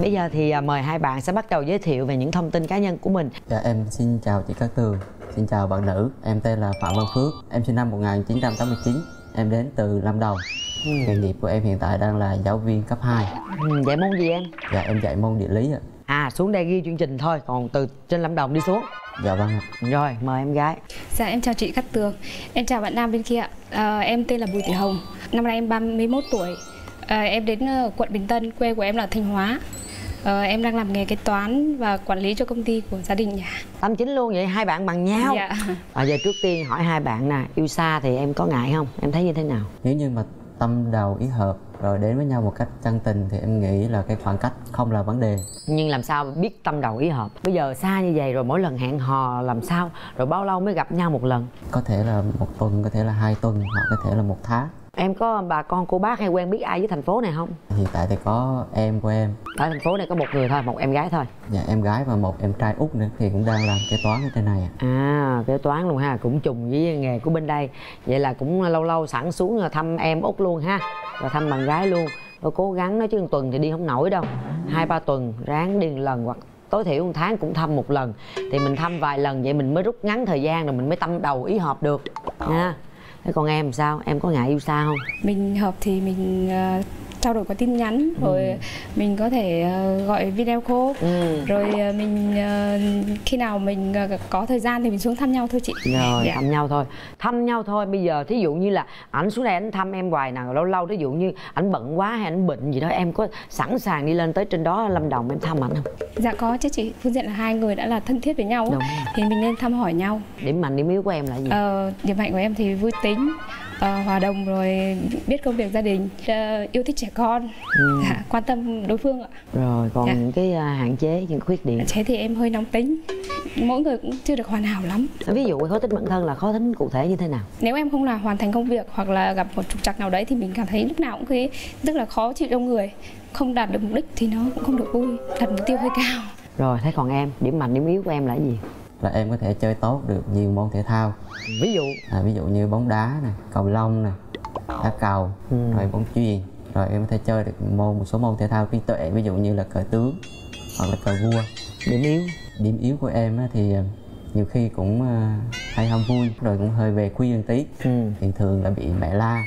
Bây giờ thì mời hai bạn sẽ bắt đầu giới thiệu về những thông tin cá nhân của mình. Dạ, em xin chào chị Cát Tường, xin chào bạn nữ. Em tên là Phạm Văn Phước, em sinh năm 1989, em đến từ Lâm Đồng. Nghề nghiệp của em hiện tại đang là giáo viên cấp 2. Dạy môn gì em? Dạ, em dạy môn địa lý ạ. Xuống đây ghi chương trình thôi, còn từ trên Lâm Đồng đi xuống. Dạ vâng ạ. Rồi, mời em gái. Dạ, em chào chị Cát Tường. Em chào bạn nam bên kia ạ. Em tên là Bùi Thị Hồng. Năm nay em 31 tuổi. Em đến quận Bình Tân, quê của em là Thanh Hóa. Em đang làm nghề kế toán và quản lý cho công ty của gia đình nhà. 89 luôn vậy, hai bạn bằng nhau. Dạ. Giờ trước tiên hỏi hai bạn nè, yêu xa thì em có ngại không? Em thấy như thế nào? Nếu như mà tâm đầu ý hợp rồi đến với nhau một cách chân tình thì em nghĩ là cái khoảng cách không là vấn đề. Nhưng làm sao biết tâm đầu ý hợp? Bây giờ xa như vậy rồi mỗi lần hẹn hò làm sao? Rồi bao lâu mới gặp nhau một lần? Có thể là 1 tuần, có thể là 2 tuần, hoặc có thể là 1 tháng. Em có bà con cô bác hay quen biết ai với thành phố này không? Hiện tại thì có em của em. Ở thành phố này có một người thôi, một em gái thôi. Dạ, em gái và một em trai út nữa thì cũng đang làm kế toán ở trên này. Kế toán luôn ha, cũng trùng với nghề của bên đây. Vậy là cũng lâu lâu sẵn xuống thăm em út luôn ha, rồi thăm bạn gái luôn. Rồi cố gắng nói chứ 1 tuần thì đi không nổi đâu, 2-3 tuần ráng đi 1 lần, hoặc tối thiểu 1 tháng cũng thăm 1 lần. Thì mình thăm vài lần vậy mình mới rút ngắn thời gian, rồi mình mới tâm đầu ý hợp được nha. Thế còn em sao? Em có ngại yêu xa không? Mình hợp thì mình trao đổi qua tin nhắn, rồi mình có thể gọi video call, rồi mình khi nào mình có thời gian thì mình xuống thăm nhau thôi chị. Rồi, dạ. Thăm nhau thôi. Bây giờ thí dụ như là ảnh xuống đây ảnh thăm em hoài nào, lâu lâu thí dụ như ảnh bận quá hay ảnh bệnh gì đó, em có sẵn sàng đi lên tới trên đó Lâm Đồng em thăm ảnh không? Dạ có chứ chị. Phương diện là hai người đã là thân thiết với nhau thì mình nên thăm hỏi nhau. Điểm mạnh điểm yếu của em là gì? Điểm mạnh của em thì vui tính, hòa đồng, rồi biết công việc gia đình, yêu thích trẻ con, dạ, quan tâm đối phương ạ. Rồi còn những cái hạn chế, những khuyết điểm? Hạn chế thì em hơi nóng tính, mỗi người cũng chưa được hoàn hảo lắm. Ví dụ khó tính bản thân là khó tính cụ thể như thế nào? Nếu em không là hoàn thành công việc hoặc là gặp một trục trặc nào đấy thì mình cảm thấy lúc nào cũng rất là khó chịu trong người, không đạt được mục đích thì nó cũng không được vui, đặt mục tiêu hơi cao. Rồi thế còn em, điểm mạnh điểm yếu của em là gì? Là em có thể chơi tốt được nhiều môn thể thao. Ví dụ? Ví dụ như bóng đá này, cầu lông này, đá cầu, rồi bóng chuyền. Rồi em có thể chơi được một số môn thể thao trí tuệ, ví dụ như là cờ tướng hoặc là cờ vua. Điểm yếu? Điểm yếu của em thì nhiều khi cũng hay ham vui, rồi cũng hơi về khuya một tí. Thì thường là bị mẹ la.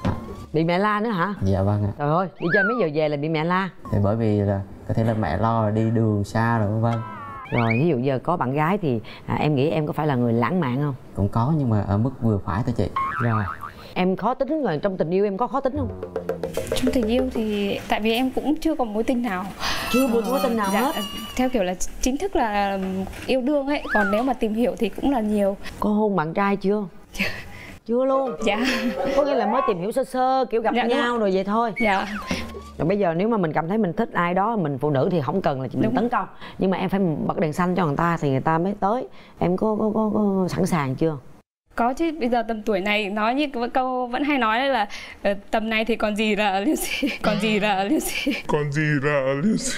Bị mẹ la nữa hả? Dạ vâng ạ. Trời ơi, đi chơi mấy giờ về là bị mẹ la? Thì bởi vì là có thể là mẹ lo là đi đường xa rồi vân vân. Rồi ví dụ giờ có bạn gái thì em nghĩ em có phải là người lãng mạn không? Cũng có, nhưng mà ở mức vừa phải thôi chị. Rồi em khó tính, rồi trong tình yêu em có khó tính không? Trong tình yêu thì tại vì em cũng chưa có mối tình nào. Chưa có mối tình nào hết? Theo kiểu là chính thức là yêu đương ấy, còn nếu mà tìm hiểu thì cũng là nhiều. Có hôn bạn trai chưa? Chưa luôn? Dạ. Có nghĩa là mới tìm hiểu sơ sơ, kiểu gặp nhau rồi vậy thôi? Dạ. Rồi bây giờ nếu mà mình cảm thấy mình thích ai đó, mình phụ nữ thì không cần là mình tấn công, nhưng mà em phải bật đèn xanh cho người ta thì người ta mới tới. Em có sẵn sàng chưa? Có chứ, bây giờ tầm tuổi này nói như cái câu vẫn hay nói là tầm này thì còn gì là liêu xì, còn gì là liêu xì. Còn gì là liêu xì.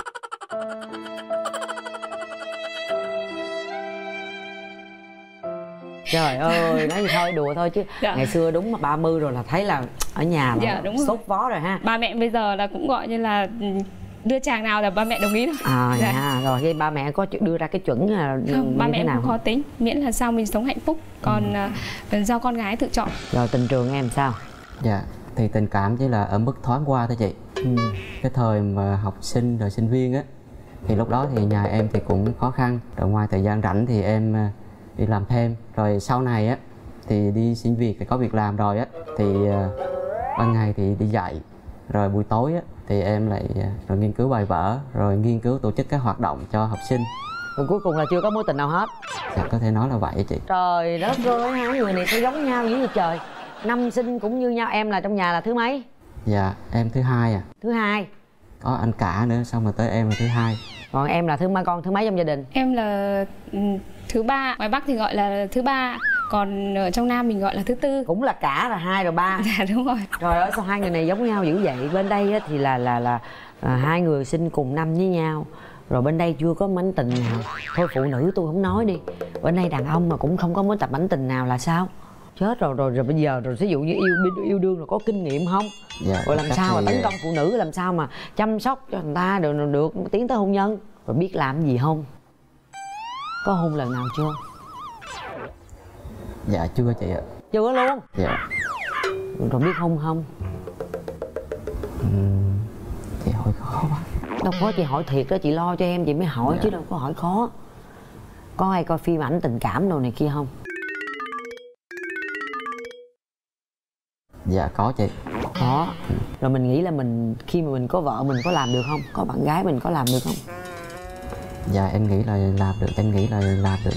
Trời ơi, nói gì thôi, đùa thôi chứ. Ngày xưa đúng mà 30 rồi là thấy là ở nhà là sốt vó rồi ha. Ba mẹ bây giờ là cũng gọi như là đưa chàng nào là ba mẹ đồng ý đâu. Rồi vậy ba mẹ có đưa ra cái chuẩn không, ba mẹ thế nào không khó tính, miễn là sao mình sống hạnh phúc, còn do con gái tự chọn. Rồi tình trường em sao? Dạ, thì tình cảm chỉ là ở mức thoáng qua thôi chị. Cái thời mà học sinh rồi sinh viên á, thì lúc đó thì nhà em thì cũng khó khăn. Rồi ngoài thời gian rảnh thì em đi làm thêm. Rồi sau này á thì đi xin việc thì có việc làm rồi á, thì ban ngày thì đi dạy, rồi buổi tối á thì em lại rồi nghiên cứu bài vở, rồi nghiên cứu tổ chức các hoạt động cho học sinh. Rồi cuối cùng là chưa có mối tình nào hết? Dạ, có thể nói là vậy chị. Trời đất ơi, hai người này có giống nhau dữ vậy trời. Năm sinh cũng như nhau. Em là trong nhà là thứ mấy? Dạ, em thứ hai à. Thứ hai? Có anh cả nữa, xong rồi tới em là thứ hai. Còn em là con thứ mấy trong gia đình? Em là thứ ba, ngoài Bắc thì gọi là thứ ba, còn ở trong Nam mình gọi là thứ tư. Cũng là cả, là 2 rồi 3. Dạ đúng rồi. Trời ơi, sao hai người này giống nhau dữ vậy? Bên đây thì là hai người sinh cùng năm với nhau, rồi bên đây chưa có mối tình nào. Thôi phụ nữ tôi không nói đi, bên đây đàn ông mà cũng không có mối tập mảnh tình nào là sao? Chết rồi, rồi bây giờ rồi ví dụ như yêu đương rồi có kinh nghiệm không? Dạ, rồi làm sao mà thì... tấn công phụ nữ, làm sao mà chăm sóc cho người ta được tiến tới hôn nhân, rồi biết làm gì không? Có hôn lần nào chưa? Dạ chưa chị ạ. Chưa luôn? Dạ. Rồi biết hôn không? Chị hỏi khó quá. Đâu có, chị hỏi thiệt đó, chị lo cho em chị mới hỏi. Dạ. Chứ đâu có hỏi khó. Có ai coi phim ảnh tình cảm đồ này kia không? Dạ có chị. Có. Rồi mình nghĩ là mình khi mà mình có vợ mình có làm được không? Có bạn gái mình có làm được không? Dạ em nghĩ là làm được, em nghĩ là làm được.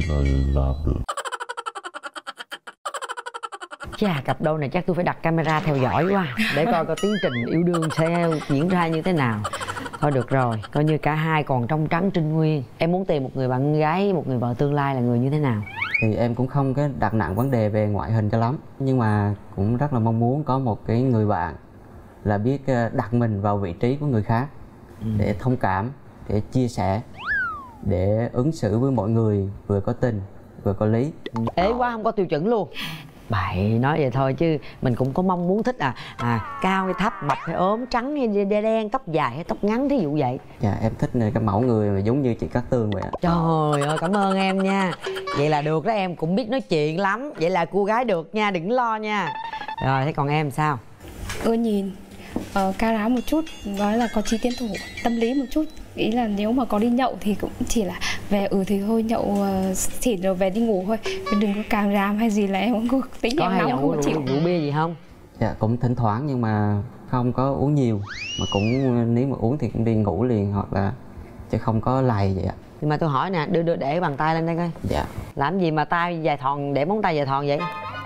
Chà, cặp đôi này chắc tôi phải đặt camera theo dõi quá để coi tiến trình yêu đương sẽ diễn ra như thế nào. Thôi được rồi, coi như cả hai còn trong trắng trinh nguyên. Em muốn tìm một người bạn gái, một người vợ tương lai là người như thế nào? Thì em cũng không có đặt nặng vấn đề về ngoại hình cho lắm, nhưng mà cũng rất là mong muốn có một cái người bạn là biết đặt mình vào vị trí của người khác, để thông cảm, để chia sẻ, để ứng xử với mọi người vừa có tình vừa có lý. Ế quá không có tiêu chuẩn luôn. Bậy, nói vậy thôi chứ mình cũng có mong muốn thích cao hay thấp, mập hay ốm, trắng hay đen, tóc dài hay tóc ngắn, thí dụ vậy. Dạ em thích cái mẫu người mà giống như chị Cát Tường vậy ạ. Trời ơi, cảm ơn em nha. Vậy là được đó, em cũng biết nói chuyện lắm. Vậy là cô gái được nha, đừng lo nha. Rồi, thế còn em sao? Ưa nhìn, cao ráo một chút, nói là có chí tiến thủ, tâm lý một chút. Ý là nếu mà có đi nhậu thì cũng chỉ là về thì thôi nhậu xỉn rồi về đi ngủ thôi, đừng có càng ràm hay gì là em không có tính. Có em hay nóng không chịu. rượu bia gì không? Dạ cũng thỉnh thoảng, nhưng mà không có uống nhiều, mà cũng nếu mà uống thì cũng đi ngủ liền, hoặc là chứ không có lầy vậy ạ. Nhưng mà tôi hỏi nè, đưa để bàn tay lên đây coi. Dạ. Làm gì mà tay dài thòn, để móng tay dài thòn vậy?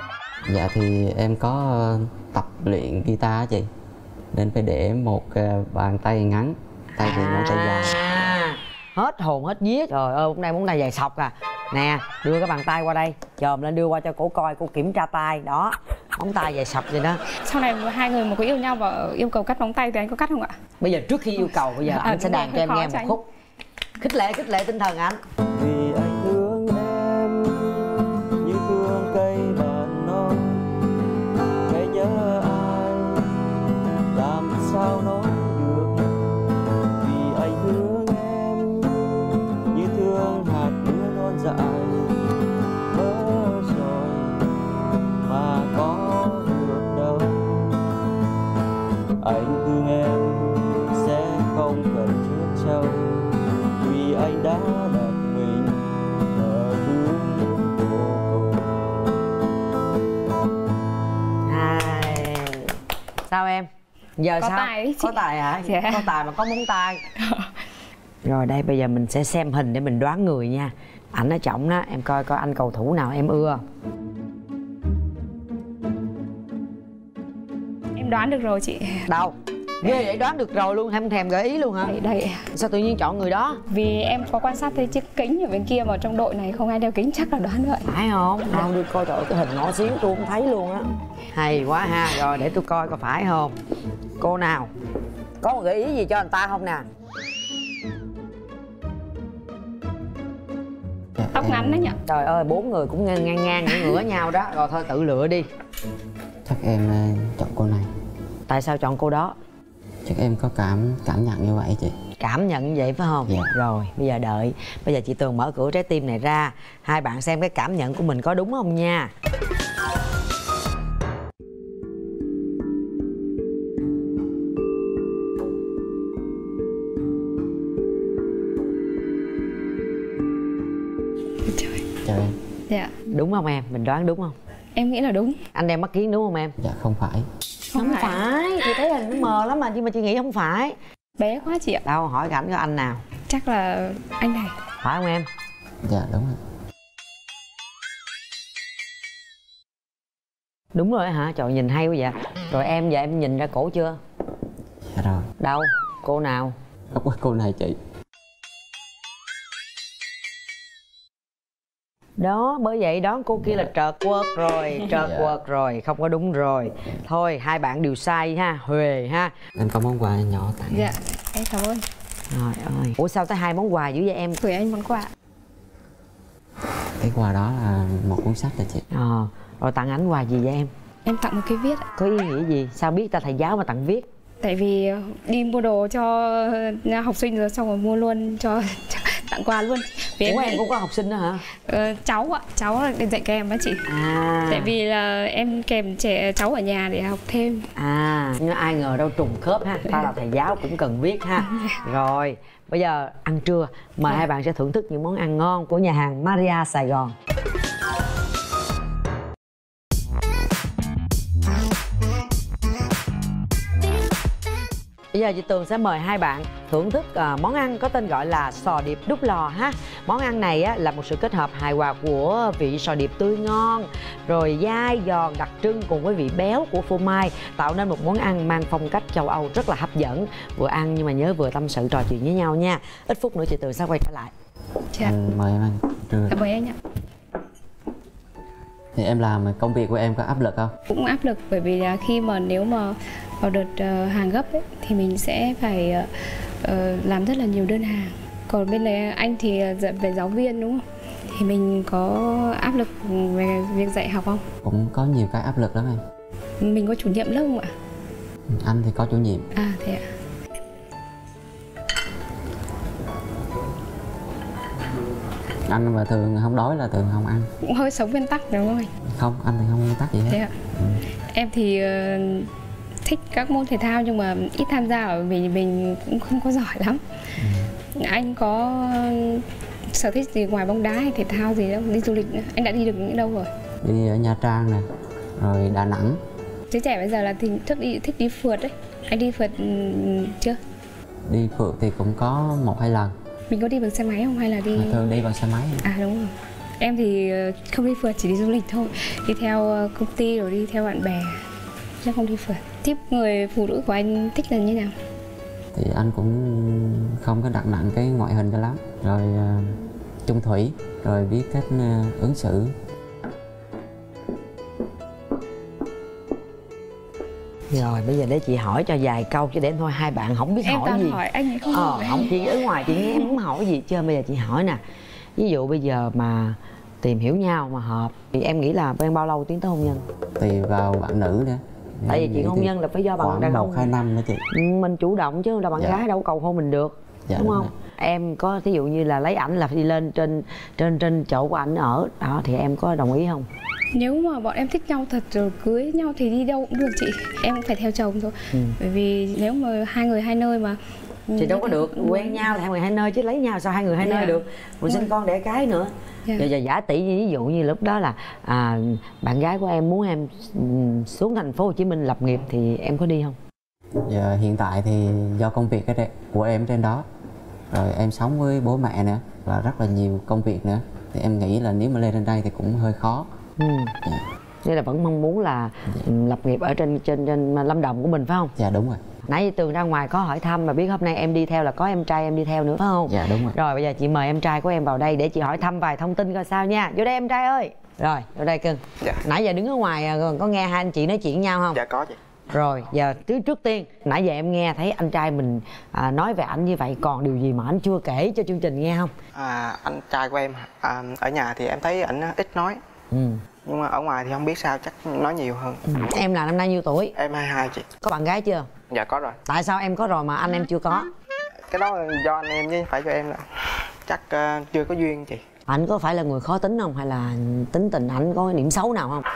Dạ thì em có tập luyện guitar á chị, nên phải để một bàn tay ngắn, tay thì móng tay dài. Hết hồn hết vía. Trời ơi, móng tay dài sọc à. Nè, đưa cái bàn tay qua đây, chồm lên đưa qua cho cổ coi, cô kiểm tra tay đó. Móng tay dài sọc vậy đó. Sau này hai người mà có yêu nhau và yêu cầu cắt móng tay thì anh có cắt không ạ? Bây giờ trước khi yêu cầu, bây giờ anh sẽ đàn cho em nghe một khúc khích lệ tinh thần anh. Vì anh thương em như thương cây đàn non, hãy nhớ ai làm sao nói được. Vì anh thương em như thương hạt mưa non dại, mơ rồi mà có được đâu. Anh thương em sẽ không cần trước châu, vì anh đã đặt mình ở hướng vô cùng. Sao em? Giờ có sao? Tài đấy, chị. Có tài hả? Dạ. Có tài mà có móng tay. Rồi đây bây giờ mình sẽ xem hình để mình đoán người nha. Ảnh ở trọng đó, em coi anh cầu thủ nào em ưa. Em đoán được rồi chị. Đâu? Ghê vậy, đoán được rồi luôn, không thèm gợi ý luôn hả? Đây. Sao tự nhiên chọn người đó? Vì em có quan sát thấy chiếc kính ở bên kia, mà trong đội này không ai đeo kính, chắc là đoán vậy. Phải không? Đâu đưa coi, trời ơi, cái hình nhỏ xíu tôi không thấy luôn á. Hay quá ha. Rồi để tôi coi phải không. Cô nào? Có một gợi ý gì cho anh ta không nè? Tóc ngắn đấy nhỉ? Trời ơi, 4 người cũng ngang ngửa nhau đó. Rồi thôi tự lựa đi. Chắc em chọn cô này. Tại sao chọn cô đó? Chắc em có cảm nhận như vậy chị. Cảm nhận vậy phải không? Dạ. Rồi bây giờ đợi. Bây giờ chị Tường mở cửa trái tim này ra, hai bạn xem cái cảm nhận của mình có đúng không nha. Chào em. Dạ. Đúng không em? Mình đoán đúng không? Em nghĩ là đúng. Anh đeo mắt kiếng đúng không em? Dạ không phải. Không phải. Chị thấy hình nó mờ lắm mà, nhưng mà chị nghĩ không phải. Bé quá chị ạ. Đâu, hỏi cảnh cho anh nào. Chắc là anh này. Phải không em? Dạ đúng rồi. Đúng rồi hả? Trời, nhìn hay quá vậy. Rồi em, giờ em nhìn ra cổ chưa? Dạ rồi. Đâu? Cô nào? Không có cô này chị. Đó, bởi vậy đó, cô kia là trợt quợt rồi. Trợt quợt rồi, không có đúng rồi. Thôi, hai bạn đều sai ha, huề ha. Em có món quà nhỏ tặng. Dạ, em cảm ơn. Trời ơi. Ủa sao tới 2 món quà dữ vậy em? Gửi anh món quà. Cái quà đó là một cuốn sách rồi chị. Rồi tặng ảnh quà gì vậy em? Em tặng một cái viết. Có ý nghĩa gì? Sao biết ta thầy giáo mà tặng viết? Tại vì đi mua đồ cho học sinh rồi xong rồi mua luôn cho tặng quà luôn. Vì Ủa em cũng có học sinh đó hả? Cháu ạ, cháu là dạy kèm đó chị. Tại vì là em kèm cháu ở nhà để học thêm. Nhưng ai ngờ đâu trùng khớp ha. Ta là thầy giáo cũng cần viết ha. Rồi bây giờ ăn trưa, mời hai bạn sẽ thưởng thức những món ăn ngon của nhà hàng Maria Sài Gòn. Bây giờ chị Tường sẽ mời hai bạn thưởng thức món ăn có tên gọi là sò điệp đúc lò ha. Món ăn này á, là một sự kết hợp hài hòa của vị sò điệp tươi ngon, rồi dai giòn đặc trưng cùng với vị béo của phô mai, tạo nên một món ăn mang phong cách châu Âu rất là hấp dẫn. Vừa ăn nhưng mà nhớ vừa tâm sự trò chuyện với nhau nha. Ít phút nữa chị Tường sẽ quay trở lại. Mời em ăn trưa. Mời anh ạ. Thì em làm công việc của em có áp lực không? Cũng áp lực, bởi vì là khi mà nếu mà vào đợt hàng gấp ấy, thì mình sẽ phải làm rất là nhiều đơn hàng. Còn bên này anh thì về giáo viên đúng không? Thì mình có áp lực về việc dạy học không? Cũng có nhiều cái áp lực lắm em. Mình có chủ nhiệm lớp không ạ? Anh thì có chủ nhiệm. Thế ạ. Anh mà thường không đói là thường không ăn. Cũng hơi sống nguyên tắc đúng không anh? Không, anh thì không nguyên tắc gì hết. Thế ạ. Em thì thích các môn thể thao nhưng mà ít tham gia ở vì mình cũng không có giỏi lắm. Anh có sở thích gì ngoài bóng đá hay thể thao gì đâu? Đi du lịch nữa. Anh đã đi được những đâu rồi? Đi ở Nha Trang nè, rồi Đà Nẵng. Giới trẻ bây giờ là thích đi phượt đấy. Anh đi phượt chưa? Đi phượt thì cũng có 1-2 lần. Mình có đi bằng xe máy không hay là đi? Thường đi bằng xe máy. Đúng rồi. Em thì không đi phượt, chỉ đi du lịch thôi. Đi theo công ty rồi đi theo bạn bè, chứ không đi phượt. Tiếp người phụ nữ của anh thích là như nào? Thì anh cũng không có đặt nặng cái ngoại hình cho lắm. Rồi chung thủy, rồi biết cách ứng xử. Rồi bây giờ để chị hỏi cho vài câu chứ để thôi hai bạn không biết em hỏi gì. Em hỏi anh ấy không hỏi. Không, chị ở ngoài chị nghe em không hỏi gì chứ. Bây giờ chị hỏi nè, ví dụ bây giờ mà tìm hiểu nhau mà hợp thì em nghĩ là quen bao lâu tiến tới hôn nhân? Tùy vào bạn nữ nữa. Tại vì chuyện hôn nhân là phải do bạn đàn ông. 1-2 năm nữa chị. Mình chủ động chứ là bạn gái đâu cầu hôn mình được. Đúng không? Em có thí dụ như là lấy ảnh là đi lên trên chỗ của ảnh ở đó thì em có đồng ý không? Nếu mà bọn em thích nhau thật rồi cưới nhau thì đi đâu cũng được chị. Em cũng phải theo chồng thôi. Bởi vì nếu mà hai người hai nơi mà thì đâu có được, quen nhau là hai người hai nơi chứ lấy nhau sao hai người hai nơi được. Rồi sinh con đẻ cái nữa. Giờ giả tỷ ví dụ như lúc đó là bạn gái của em muốn em xuống thành phố Hồ Chí Minh lập nghiệp thì em có đi không? Giờ hiện tại thì do công việc của em trên đó, rồi em sống với bố mẹ nữa và rất là nhiều công việc nữa, thì em nghĩ là nếu mà lên trên đây thì cũng hơi khó. Nên là vẫn mong muốn là lập nghiệp ở trên Lâm Đồng của mình phải không? Dạ đúng rồi. Nãy Tường ra ngoài có hỏi thăm mà biết hôm nay em đi theo là có em trai em đi theo nữa phải không? Dạ đúng rồi. Rồi bây giờ chị mời em trai của em vào đây để chị hỏi thăm vài thông tin coi sao nha. Vô đây em trai ơi. Rồi, vô đây cưng. Dạ. Nãy giờ đứng ở ngoài có nghe hai anh chị nói chuyện với nhau không? Dạ có chị. Rồi, giờ trước tiên nãy giờ em nghe thấy anh trai mình nói về ảnh như vậy, còn điều gì mà anh chưa kể cho chương trình nghe không? Anh trai của em ở nhà thì em thấy ảnh ít nói. Nhưng mà ở ngoài thì không biết sao, chắc nói nhiều hơn. Em là năm nay nhiêu tuổi? Em 22 chị. Có bạn gái chưa? Dạ có rồi. Tại sao em có rồi mà anh em chưa có? Cái đó là do anh em chứ phải cho em, là chắc chưa có duyên chị. Anh có phải là người khó tính không hay là tính tình ảnh có điểm xấu nào không?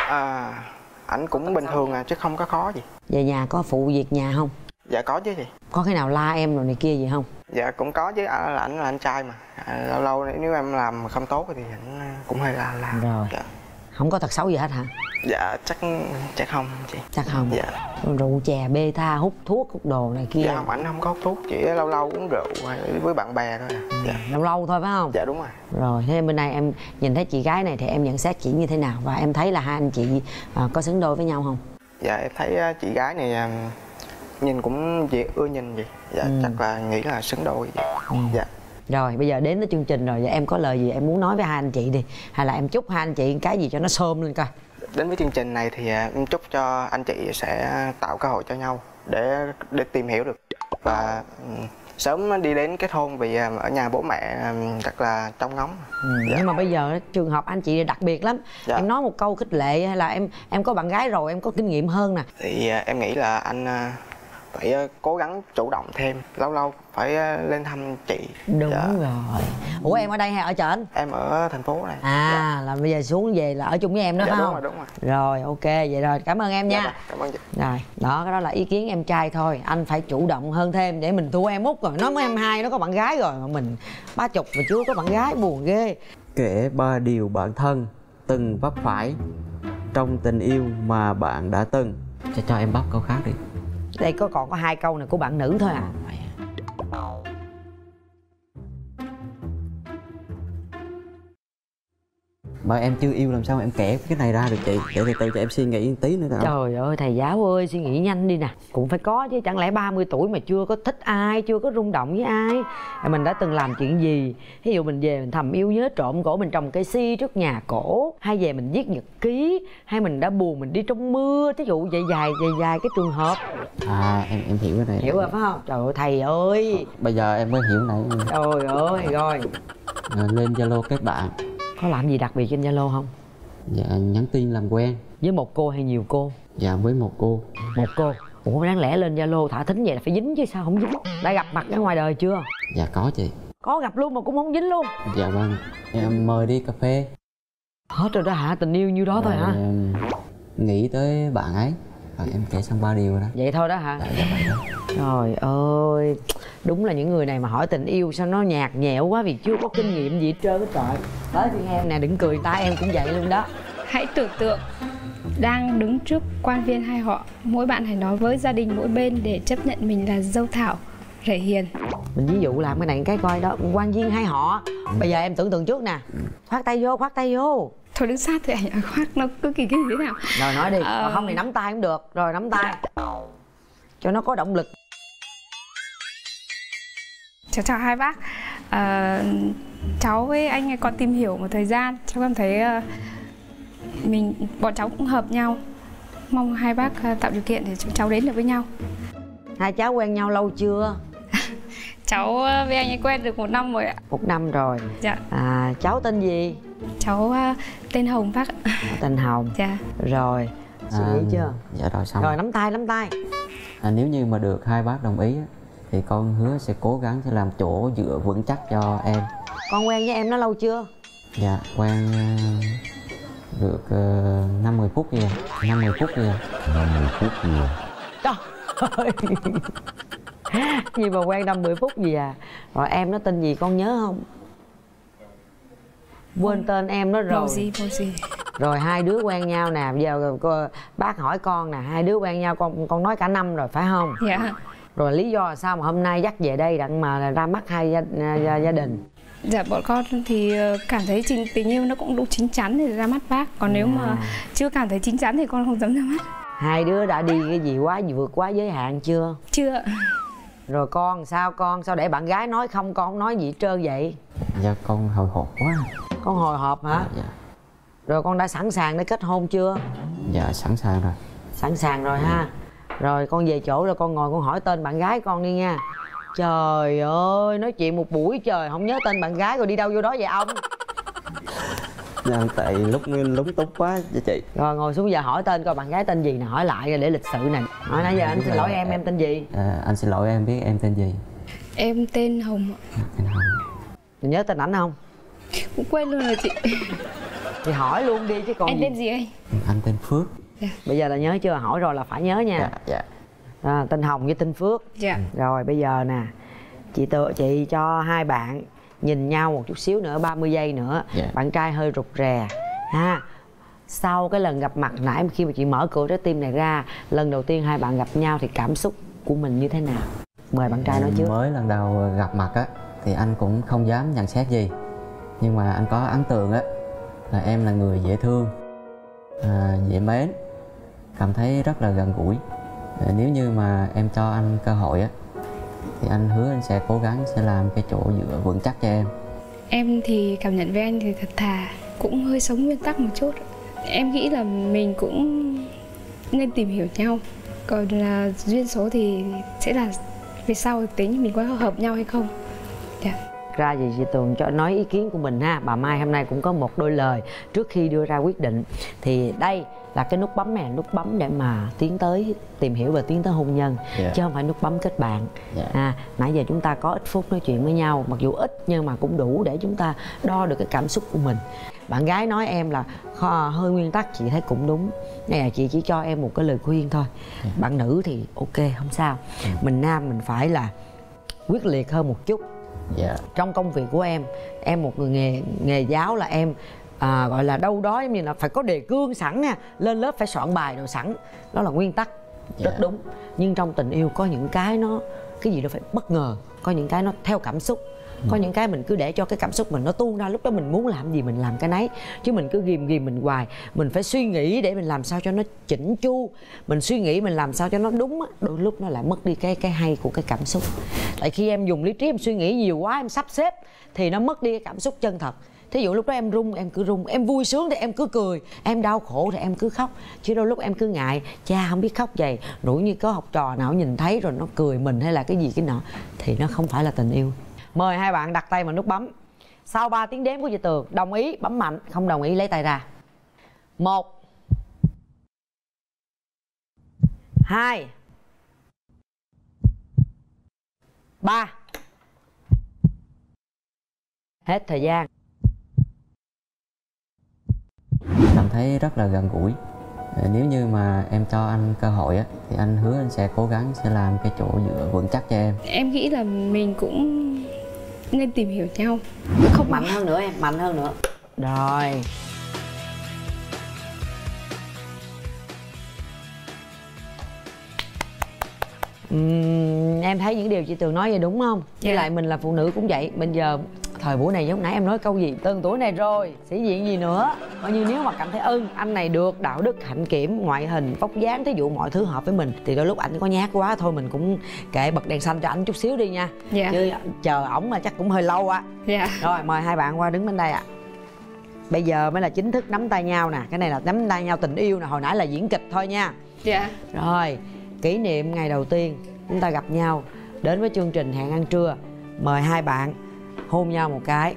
Ảnh cũng bình thường chứ không có khó gì. Về nhà có phụ việc nhà không? Dạ có chứ chị. Có cái nào la em rồi này kia gì không? Dạ cũng có chứ, ảnh là anh trai mà. Lâu lâu nếu em làm không tốt thì ảnh cũng hơi la. Rồi. Dạ. Không có tật xấu gì hết hả? Dạ chắc không chị. Chắc không? Dạ. Rượu chè bê tha, hút thuốc hút đồ này kia? Dạ không, ảnh không có hút thuốc, chỉ lâu lâu uống rượu với bạn bè thôi. Dạ. Lâu lâu thôi phải không? Dạ đúng rồi. Rồi thế bên này em nhìn thấy chị gái này thì em nhận xét chị như thế nào, và em thấy là hai anh chị có xứng đôi với nhau không? Dạ em thấy chị gái này nhìn cũng ưa nhìn gì. Dạ chắc là nghĩ là xứng đôi vậy. Dạ. Rồi bây giờ đến với chương trình rồi, vậy em có lời gì em muốn nói với hai anh chị đi, hay là em chúc hai anh chị cái gì cho nó xôm lên coi. Đến với chương trình này thì em chúc cho anh chị sẽ tạo cơ hội cho nhau để tìm hiểu được và sớm đi đến kết hôn vì ở nhà bố mẹ rất là trông ngóng. Dạ. Nhưng mà bây giờ trường hợp anh chị đặc biệt lắm. Dạ. Em nói một câu khích lệ hay là em có bạn gái rồi, em có kinh nghiệm hơn nè. Thì em nghĩ là anh phải cố gắng chủ động thêm, lâu lâu phải lên thăm chị. Đúng Dạ. rồi. Ủa em ở đây hay ở trển? Em ở thành phố này. À dạ. Là bây giờ xuống về là ở chung với em đó Dạ, phải đúng không? rồi, đúng rồi. Rồi ok, vậy rồi cảm ơn em nha. Dạ, cảm ơn chị. Rồi, đó cái đó là ý kiến em trai thôi. Anh phải chủ động hơn thêm để mình thua em Út rồi. Nó mới 22 nó có bạn gái rồi mà mình 30 mà chưa có bạn gái, buồn ghê. Kể 3 điều bản thân từng vấp phải trong tình yêu mà bạn đã từng. Cho em bắt câu khác đi. Đây còn có 2 câu này của bạn nữ thôi à. Mà em chưa yêu làm sao em kể cái này ra được chị? Để từ từ cho em suy nghĩ một tí nữa nào. Trời ơi thầy giáo ơi, suy nghĩ nhanh đi nè. Cũng phải có chứ, chẳng lẽ 30 tuổi mà chưa có thích ai, chưa có rung động với ai. Mình đã từng làm chuyện gì? Ví dụ mình về mình thầm yêu nhớ trộm cổ, mình trồng cây si trước nhà cổ, hay về mình viết nhật ký, hay mình đã buồn mình đi trong mưa. Thí dụ dài cái trường hợp. À em hiểu cái này. Hiểu rồi phải không? Trời ơi thầy ơi. Bây giờ em mới hiểu này. Trời ơi rồi. Lên Zalo kết bạn. Có làm gì đặc biệt trên Zalo không? Dạ nhắn tin làm quen. Với một cô hay nhiều cô? Dạ với một cô. Một cô. Ủa đáng lẽ lên Zalo thả thính vậy là phải dính chứ sao không dính? Đã gặp mặt ở ngoài đời chưa? Dạ có chị. Có gặp luôn mà cũng không dính luôn? Dạ vâng. Em mời đi cà phê. Hết rồi đó hả? Tình yêu nhiêu đó thôi hả? Em nghĩ tới bạn ấy. Rồi em kể xong 3 điều rồi đó. Vậy thôi đó hả? Dạ vậy đó. Trời ơi, đúng là những người này mà hỏi tình yêu sao nó nhạt nhẽo quá vì chưa có kinh nghiệm gì hết trơn hết trời. Tới phiên em nè, đừng cười ta, em cũng vậy luôn đó. Hãy tưởng tượng đang đứng trước quan viên hai họ, mỗi bạn hãy nói với gia đình mỗi bên để chấp nhận mình là dâu Thảo, rể Hiền. Mình ví dụ làm cái này cái coi đó, quan viên hai họ. Bây giờ em tưởng tượng trước nè, khoát tay vô. Thôi đứng sát thì ảnh khoác nó cứ kỳ thế nào. Rồi nói đi, không thì nắm tay cũng được. Rồi nắm tay cho nó có động lực. Chào hai bác. Cháu với anh ấy còn tìm hiểu một thời gian, cháu cảm thấy bọn cháu cũng hợp nhau. Mong hai bác tạo điều kiện để chúng cháu đến được với nhau. Hai cháu quen nhau lâu chưa? Cháu với anh ấy quen được 1 năm rồi ạ. 1 năm rồi. Dạ. Cháu tên gì? Cháu tên Hồng bác ạ. Tên Hồng. Dạ. Rồi, suy nghĩ chưa? Dạ rồi xong. Rồi nắm tay. Nếu như mà được hai bác đồng ý thì con hứa sẽ cố gắng sẽ làm chỗ dựa vững chắc cho em. Con quen với em nó lâu chưa? Dạ quen được 50 phút gì à. 50 phút gì à. 50 phút gì à. Trời ơi. Gì mà quen 50 phút gì à. Rồi em nó tên gì con nhớ không? Quên tên em nó rồi. Màu gì. Rồi hai đứa quen nhau nè. Bây giờ bác hỏi con nè, hai đứa quen nhau con nói cả năm rồi phải không? Dạ. Rồi lý do là sao mà hôm nay dắt về đây đặng mà ra mắt hai gia đình? Dạ bọn con thì cảm thấy tình yêu nó cũng đủ chín chắn để ra mắt bác. Còn nếu mà chưa cảm thấy chín chắn thì con không dám ra mắt. Hai đứa đã đi cái gì vượt quá giới hạn chưa? Chưa. Rồi con sao để bạn gái nói không, con không nói gì hết trơn vậy? Dạ con hồi hộp quá. Con hồi hộp hả? Dạ. Rồi con đã sẵn sàng để kết hôn chưa? Dạ sẵn sàng rồi. Sẵn sàng rồi ha. Rồi con về chỗ rồi con ngồi con hỏi tên bạn gái con đi nha. Trời ơi, nói chuyện một buổi trời không nhớ tên bạn gái rồi đi đâu vô đó vậy ông? Dạ tại lúc lúng túng quá cho chị. Rồi ngồi xuống giờ hỏi tên coi bạn gái tên gì nè, hỏi lại rồi để lịch sự nè. Hỏi nãy giờ anh xin lỗi em tên gì? Anh xin lỗi em biết em tên gì? Em tên Hồng. Tên Hồng. Mình nhớ tên ảnh không? Cũng quên luôn rồi chị. Thì hỏi luôn đi chứ còn anh gì. tên gì anh? Anh tên Phước. Dạ. Bây giờ là nhớ chưa? Hỏi rồi là phải nhớ nha. Dạ. Tên Hồng với tên Phước. Dạ. Rồi bây giờ nè, chị cho hai bạn nhìn nhau một chút xíu nữa, 30 giây nữa. Dạ. Bạn trai hơi rụt rè ha. Sau cái lần gặp mặt nãy khi mà chị mở cửa trái tim này ra, lần đầu tiên hai bạn gặp nhau thì cảm xúc của mình như thế nào? Mời bạn trai nói trước. Mới lần đầu gặp mặt á thì anh cũng không dám nhận xét gì, nhưng mà anh có ấn tượng á là em là người dễ thương, dễ mến, cảm thấy rất là gần gũi. Nếu như mà em cho anh cơ hội á thì anh hứa anh sẽ cố gắng sẽ làm cái chỗ dựa vững chắc cho em. Em thì cảm nhận với anh thì thật thà, cũng hơi sống nguyên tắc một chút. Em nghĩ là mình cũng nên tìm hiểu nhau, còn là duyên số thì sẽ là về sau thực tế mình có hợp nhau hay không. Dạ. Ra gì chị Tường cho nói ý kiến của mình ha. Bà Mai hôm nay cũng có một đôi lời trước khi đưa ra quyết định. Thì đây là cái nút bấm này, nút bấm để mà tiến tới tìm hiểu và tiến tới hôn nhân, chứ không phải nút bấm kết bạn. Nãy giờ chúng ta có ít phút nói chuyện với nhau, mặc dù ít nhưng mà cũng đủ để chúng ta đo được cái cảm xúc của mình. Bạn gái nói em là hơi nguyên tắc, chị thấy cũng đúng. Này là chị chỉ cho em một cái lời khuyên thôi. Bạn nữ thì ok không sao, mình nam mình phải là quyết liệt hơn một chút. Trong công việc của em một người nghề giáo là em gọi là đâu đó giống như là phải có đề cương sẵn nha, lên lớp phải soạn bài đồ sẵn, đó là nguyên tắc rất đúng. Nhưng trong tình yêu có những cái nó cái gì đó phải bất ngờ, có những cái nó theo cảm xúc, có những cái mình cứ để cho cái cảm xúc mình nó tuôn ra, lúc đó mình muốn làm gì mình làm cái nấy, chứ mình cứ ghim mình hoài. Mình phải suy nghĩ để mình làm sao cho nó chỉnh chu, mình suy nghĩ mình làm sao cho nó đúng á, đôi lúc nó lại mất đi cái hay của cái cảm xúc. Tại khi em dùng lý trí em suy nghĩ nhiều quá, em sắp xếp thì nó mất đi cái cảm xúc chân thật. Thí dụ lúc đó em run em cứ run, em vui sướng thì em cứ cười, em đau khổ thì em cứ khóc, chứ đôi lúc em cứ ngại cha không biết khóc vậy, rủi như có học trò nào nhìn thấy rồi nó cười mình hay là cái gì cái nọ thì nó không phải là tình yêu. Mời hai bạn đặt tay vào nút bấm. Sau 3 tiếng đếm của chị Tường, đồng ý bấm mạnh, không đồng ý lấy tay ra. 1 2 3. Hết thời gian. Cảm thấy rất là gần gũi. Nếu như mà em cho anh cơ hội á thì anh hứa anh sẽ cố gắng sẽ làm cái chỗ dựa vững chắc cho em. Em nghĩ là mình cũng nên tìm hiểu nhau. Không mạnh hơn nữa em, mạnh hơn nữa. Rồi. Em thấy những điều chị Tường nói vậy đúng không? Với lại mình là phụ nữ cũng vậy. Bây giờ thời buổi này giống nãy em nói câu gì, từng tuổi này rồi sĩ diện gì nữa. Coi như nếu mà cảm thấy anh này được, đạo đức hạnh kiểm, ngoại hình vóc dáng, thí dụ mọi thứ hợp với mình, thì đôi lúc ảnh có nhát quá thôi mình cũng kệ, bật đèn xanh cho ảnh chút xíu đi nha. Chứ chờ ổng là chắc cũng hơi lâu á. Rồi mời hai bạn qua đứng bên đây ạ. Bây giờ mới là chính thức nắm tay nhau nè. Cái này là nắm tay nhau tình yêu nè, hồi nãy là diễn kịch thôi nha. Rồi kỷ niệm ngày đầu tiên chúng ta gặp nhau, đến với chương trình Hẹn Ăn Trưa. Mời hai bạn hôn nhau một cái.